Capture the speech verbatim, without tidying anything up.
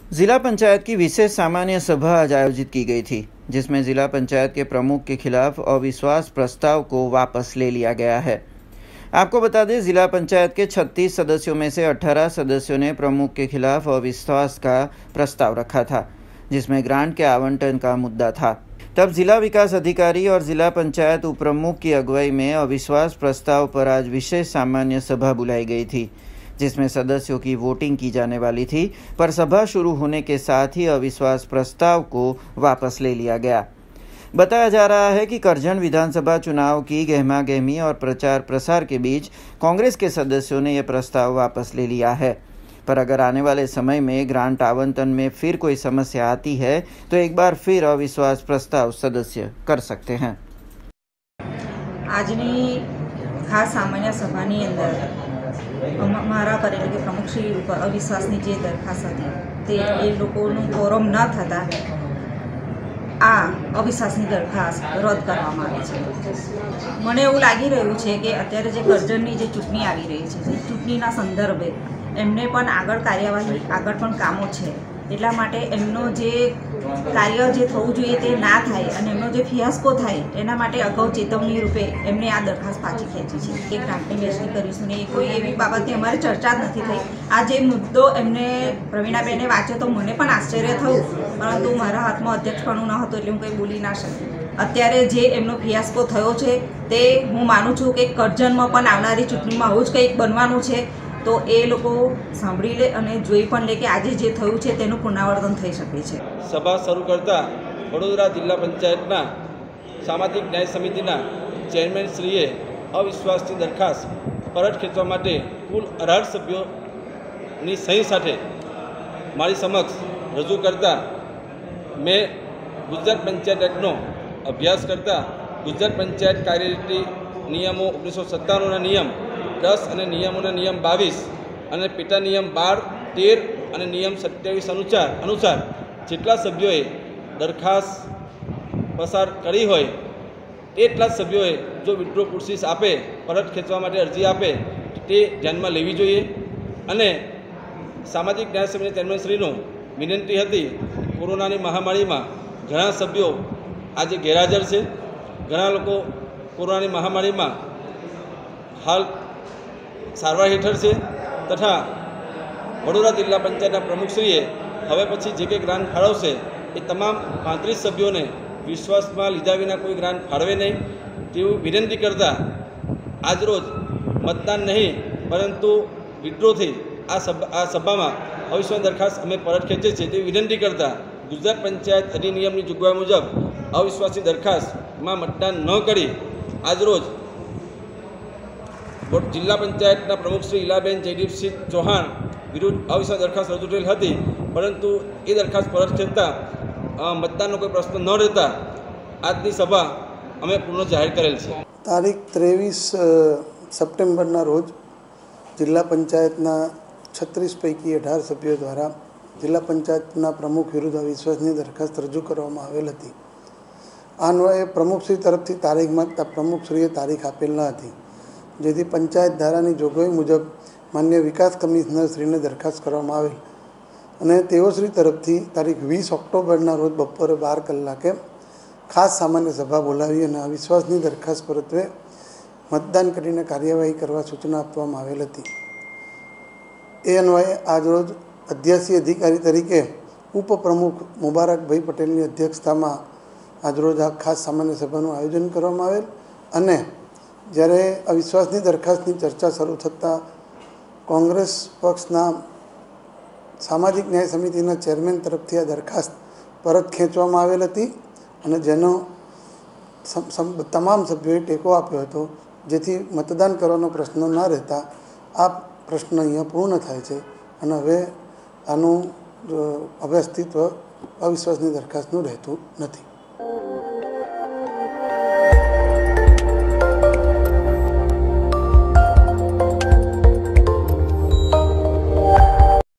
जिला पंचायत की विशेष सामान्य सभा आज आयोजित की गई थी, जिसमें जिला पंचायत के प्रमुख के खिलाफ अविश्वास प्रस्ताव को वापस ले लिया गया है। आपको बता दें, जिला पंचायत के छत्तीस सदस्यों में से अठारह सदस्यों ने प्रमुख के खिलाफ अविश्वास का प्रस्ताव रखा था, जिसमें ग्रांट के आवंटन का मुद्दा था। तब जिला विकास अधिकारी और जिला पंचायत उपप्रमुख की अगुवाई में अविश्वास प्रस्ताव पर आज विशेष सामान्य सभा बुलाई गई थी, जिसमें सदस्यों की वोटिंग की जाने वाली थी, पर सभा शुरू होने के साथ ही अविश्वास प्रस्ताव को वापस ले लिया गया। बताया जा रहा है कि करजन विधानसभा चुनाव की गहमा गहमी और प्रचार प्रसार के बीच कांग्रेस के सदस्यों ने यह प्रस्ताव वापस ले लिया है, पर अगर आने वाले समय में ग्रांट आवंटन में फिर कोई समस्या आती है तो एक बार फिर अविश्वास प्रस्ताव सदस्य कर सकते हैं। आजनी खास सामान्य सभानी अंदर मारा करेल के प्रमुखश्री पर अविश्वासनी जे दरखास्त थी ते ए लोकोનું કોરમ ન થતા આ અવિશ્વાસની દરખાસ્ત રદ કરવામાં આવી છે। મને એવું લાગી રહ્યું છે કે અત્યારે જે કરજણની જે ચૂંટણી આવી રહી છે, જે ચૂંટણીના સંદર્ભે એમને પણ આગળ કાર્યવાહી આગળ પણ કામો છે, એટલા માટે એમનો જે કાર્ય જે થવું જોઈએ તે ના થાય અને એમનો જે ફિયાસ્કો થાય એના માટે અગાઉ ચેતવણી રૂપે એમને આ દરખાસ્ત પાછી ખેંચી છે કે ગ્રાન્ટની વહેંચણી કરીશું ને કોઈ એવી બાબતની અમારે ચર્ચા જ નથી થઈ। આ જે મુદ્દો એમને પ્રવીણાબેને વાંચ્યો તો મને પણ આશ્ચર્ય થયું, પરંતુ મારા હાથમાં અધ્યક્ષપણું ન હતું એટલે હું કંઈ બોલી ના શકી। અત્યારે જે એમનો ફિયાસ્કો થયો છે તે હું માનું છું કે કરજણમાં પણ આવનારી ચૂંટણીમાં આવું જ કંઈક બનવાનું છે, તો એ લોકો સાંભળી લે અને જોઈ પણ લે કે આજે જે થયું છે તેનું પુનરાવર્તન થઈ શકે છે। સભા શરૂ કરતા વડોદરા જિલ્લા પંચાયતના સામાજિક ન્યાય સમિતિના ચેરમેનશ્રીએ અવિશ્વાસની દરખાસ્ત પરત ખેંચવા માટે કુલ અઢાર સભ્યોની સહી સાથે મારી સમક્ષ રજૂ કરતા મેં ગુજરાત પંચાયત એક્ટનો અભ્યાસ કરતા ગુજરાત પંચાયત કાર્યરીતિ નિયમો ઓગણીસો સત્તાણુંના નિયમ दस અને નિયમોના નિયમ બાવીસ અને પેટા નિયમ બાર તેર અને નિયમ સત્યાવીસ અનુસાર અનુસાર જેટલા સભ્યોએ દરખાસ્ત પસાર કરી હોય તેટલા સભ્યોએ જો વિડ્રો પ્રોસીસ આપે, પરત ખેંચવા માટે અરજી આપે તે ધ્યાનમાં લેવી જોઈએ। અને સામાજિક ન્યાય સમિતિ ચેરમેનશ્રીનો વિનંતી હતી, કોરોનાની મહામારીમાં ઘણા સભ્યો આજે ગેરહાજર છે, ઘણા લોકો કોરોનાની મહામારીમાં હાલ સારવાર હેઠળ છે, તથા વડોદરા જિલ્લા પંચાયતના પ્રમુખશ્રીએ હવે પછી જે કંઈ ગ્રાન્ટ ફાળવશે એ તમામ પાંત્રીસ સભ્યોને વિશ્વાસમાં લીધા વિના કોઈ ગ્રાન્ટ ફાળવે નહીં તેવી વિનંતી કરતા આજરોજ મતદાન નહીં પરંતુ વિડ્રોથી આ સભા આ સભામાં અવિશ્વાસ દરખાસ્ત અમે પરત ખેંચીએ છીએ તેવી વિનંતી કરતા ગુજરાત પંચાયત અધિનિયમની જોગવાઈ મુજબ અવિશ્વાસની દરખાસ્તમાં મતદાન ન કરી આજરોજ જિલ્લા પંચાયતના પ્રમુખ શ્રી ઈલાબેન જયદીપસિંહ ચૌહાણ વિરુદ્ધ અવિશ્વાસ દરખાસ્ત રજૂ થયેલ હતી, પરંતુ એ દરખાસ્ત પરત ખેંચતા મતદાનનો કોઈ પ્રશ્ન ન રહેતા આજની સભા અમે પૂર્ણ જાહેર કરેલ છે। તારીખ ત્રેવીસ સપ્ટેમ્બરના રોજ જિલ્લા પંચાયતના છત્રીસ પૈકી અઢાર સભ્યો દ્વારા જિલ્લા પંચાયતના પ્રમુખ વિરુદ્ધ અવિશ્વાસની દરખાસ્ત રજૂ કરવામાં આવેલ હતી। આ અન્વયે પ્રમુખશ્રી તરફથી તારીખ માંગતા પ્રમુખશ્રીએ તારીખ આપેલ ન હતી, જેથી પંચાયત ધારાની જોગવાઈ મુજબ માન્ય વિકાસ કમિશનરશ્રીને દરખાસ્ત કરવામાં આવેલ અને તેઓશ્રી તરફથી તારીખ વીસ ઓક્ટોબરના રોજ બપોરે બાર કલાકે ખાસ સામાન્ય સભા બોલાવી અને અવિશ્વાસની દરખાસ્ત પરત્વે મતદાન કરીને કાર્યવાહી કરવા સૂચના આપવામાં આવેલ હતી। એ અન્વયે આજરોજ અધ્યક્ષી અધિકારી તરીકે ઉપપ્રમુખ મુબારકભાઈ પટેલની અધ્યક્ષતામાં આજરોજ આ ખાસ સામાન્ય સભાનું આયોજન કરવામાં આવેલ અને જ્યારે અવિશ્વાસની દરખાસ્તની ચર્ચા શરૂ થતાં કોંગ્રેસ પક્ષના સામાજિક ન્યાય સમિતિના ચેરમેન તરફથી આ દરખાસ્ત પરત ખેંચવામાં આવેલ હતી અને જેનો તમામ સભ્યોએ ટેકો આપ્યો હતો, જેથી મતદાન કરવાનો પ્રશ્ન ન રહેતા આ પ્રશ્ન અહીંયા પૂર્ણ થાય છે અને હવે આનું હવે અસ્તિત્વ અવિશ્વાસની દરખાસ્તનું રહેતું નથી।